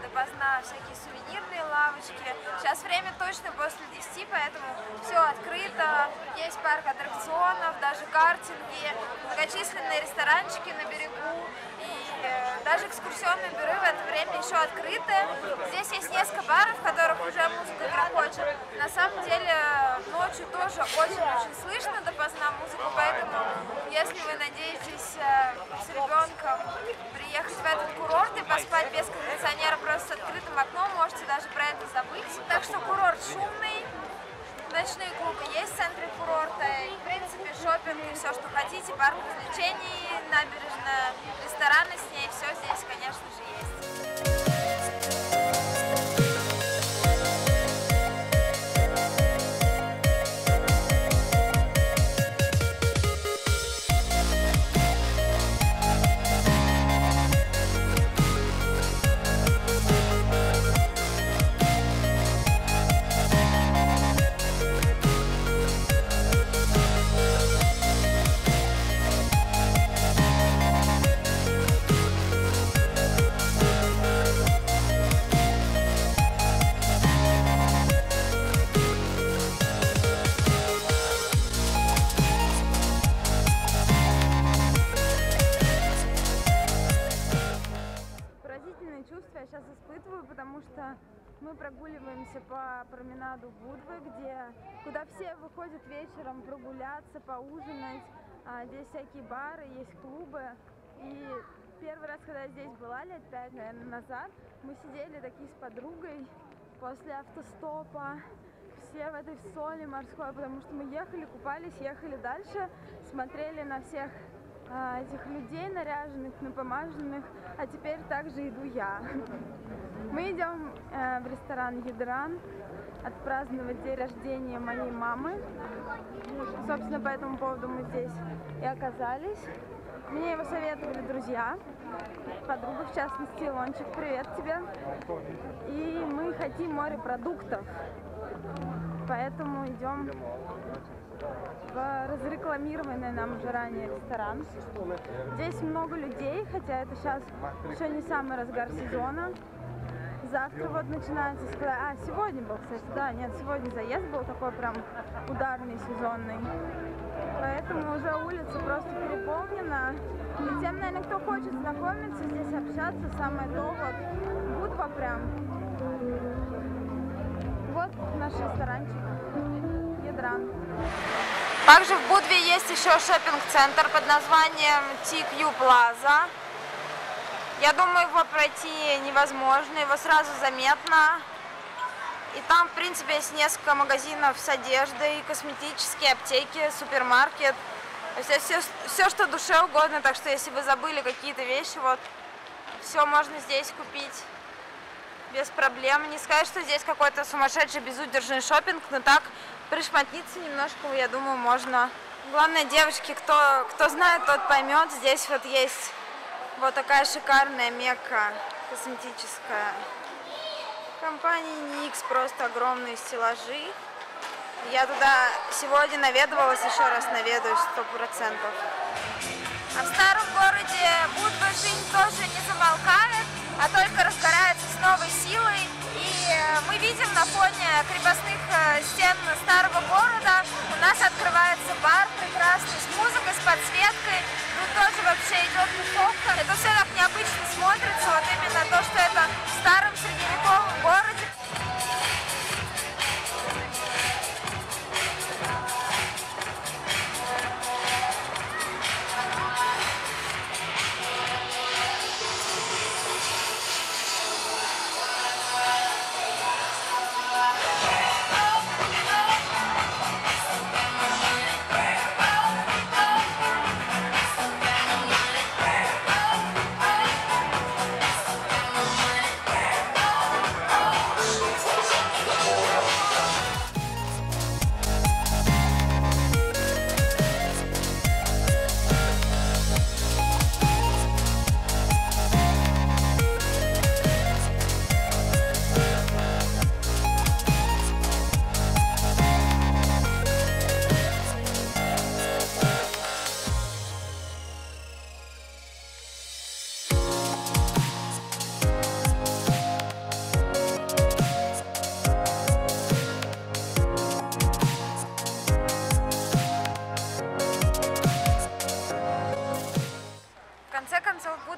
допоздна всякие сувенирные лавочки. Сейчас время точно после 10, поэтому все открыто. Есть парк аттракционов, даже картинги, многочисленные ресторанчики на берегу. И даже экскурсионные бюро в это время еще открыты. Здесь есть несколько баров, в которых уже музыка грохочет. На самом деле ночью тоже очень-очень слышно допоздна музыку, поэтому если вы надеетесь с ребенком приехать в этот курорт и поспать без кондиционера просто с открытым окном, можете даже про это забыть. Так что курорт шумный, ночные клубы есть в центре курорта, и в принципе шопинг и все, что хотите, парк развлечений, набережная, рестораны с ней, все здесь, конечно же, есть. Чувства я сейчас испытываю, потому что мы прогуливаемся по променаду Будвы, куда все выходят вечером прогуляться, поужинать. Здесь всякие бары, есть клубы. И первый раз, когда я здесь была, лет 5, наверное, назад, мы сидели такие с подругой после автостопа, все в этой соли морской, потому что мы ехали, купались, ехали дальше, смотрели на всех этих людей наряженных, напомаженных, а теперь также иду я. Мы идем в ресторан Ядран отпраздновать день рождения моей мамы. Собственно, по этому поводу мы здесь и оказались. Мне его советовали друзья, подруга в частности, Лончик, привет тебе. И мы хотим морепродуктов, поэтому идем в разрекламированный нам уже ранее ресторан. Здесь много людей, хотя это сейчас еще не самый разгар сезона. Завтра вот начинается склад. Сегодня был, кстати, да, нет, сегодня заезд был такой прям ударный, сезонный. Поэтому уже улица просто переполнена. И тем, наверное, кто хочет знакомиться, здесь общаться, самое то, вот, Будва прям. Вот наш ресторанчик Ядран. Также в Будве есть еще шопинг-центр под названием TQ Plaza. Я думаю, его пройти невозможно, его сразу заметно. И там, в принципе, есть несколько магазинов с одеждой, косметические, аптеки, супермаркет. То есть все, что душе угодно, так что если вы забыли какие-то вещи, вот, все можно здесь купить без проблем. Не сказать, что здесь какой-то сумасшедший, безудержный шопинг, но так пришмотниться немножко, я думаю, можно. Главное, девочки, кто знает, тот поймет. Здесь вот есть вот такая шикарная мекка косметическая. Компании NYX, просто огромные стеллажи. Я туда сегодня наведывалась, еще раз наведаюсь 100%. А в старом городе Будва жизнь тоже не замолкает, а только разгорается с новой силой. И мы видим на фоне крепостных стен старого города у нас открывается бар прекрасный с музыкой, с подсветкой. Тут тоже вообще идет тусовка. Это все так необычно смотрится, вот именно то, что это в старом средневековом городе.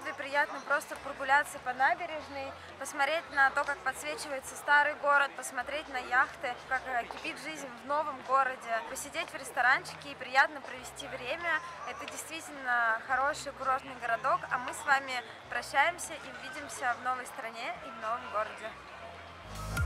Будве приятно просто прогуляться по набережной, посмотреть на то, как подсвечивается старый город, посмотреть на яхты, как кипит жизнь в новом городе, посидеть в ресторанчике и приятно провести время. Это действительно хороший курортный городок, а мы с вами прощаемся и увидимся в новой стране и в новом городе.